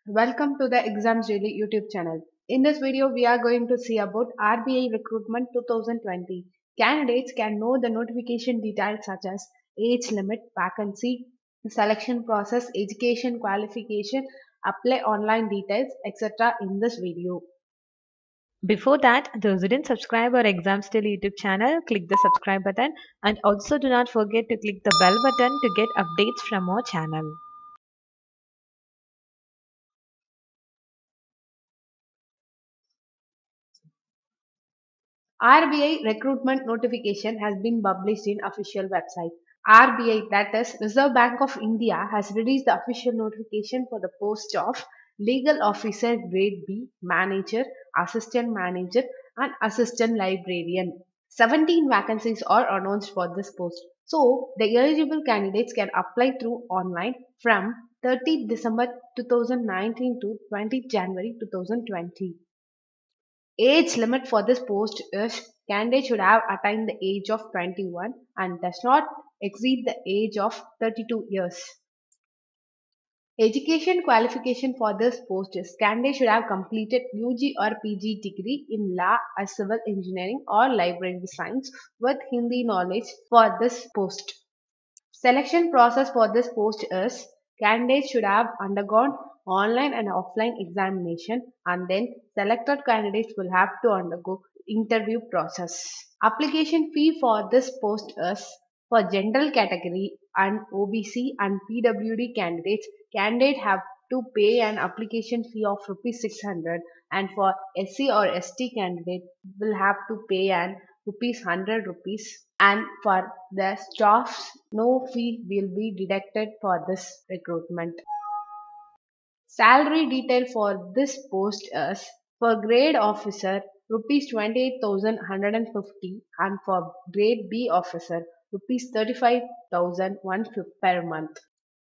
Welcome to the Examsdaily YouTube channel. In this video, we are going to see about RBI Recruitment 2020. Candidates can know the notification details such as age limit, vacancy, selection process, education qualification, apply online details, etc. in this video. Before that, those who didn't subscribe our Examsdaily YouTube channel, click the subscribe button and also do not forget to click the bell button to get updates from our channel. RBI recruitment notification has been published in official website. RBI, that is Reserve Bank of India, has released the official notification for the post of Legal Officer Grade B, Manager, Assistant Manager and Assistant Librarian. 17 vacancies are announced for this post. So, the eligible candidates can apply through online from 30 December 2019 to 20 January 2020. Age limit for this post is candidate should have attained the age of 21 and does not exceed the age of 32 years. Education qualification for this post is candidate should have completed UG or PG degree in law or civil engineering or library science with Hindi knowledge for this post. Selection process for this post is candidates should have undergone online and offline examination and then selected candidates will have to undergo interview process. Application fee for this post is for general category and OBC and PWD candidates, candidate have to pay an application fee of rupees 600 and for SC or ST candidate will have to pay an rupees 100 rupees and for the staffs no fee will be deducted for this recruitment. Salary detail for this post is for grade officer rupees 28,150 and for grade B officer rupees 35,150 per month.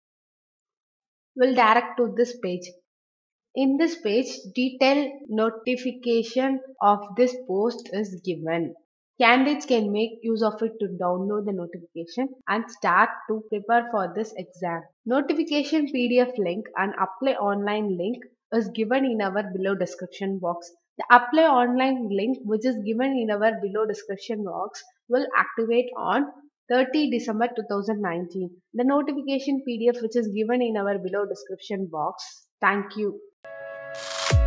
We'll direct to this page. In this page, detailed notification of this post is given. Candidates can make use of it to download the notification and start to prepare for this exam. Notification PDF link and apply online link is given in our below description box. The apply online link which is given in our below description box will activate on 30 December 2019. The notification PDF which is given in our below description box. Thank you.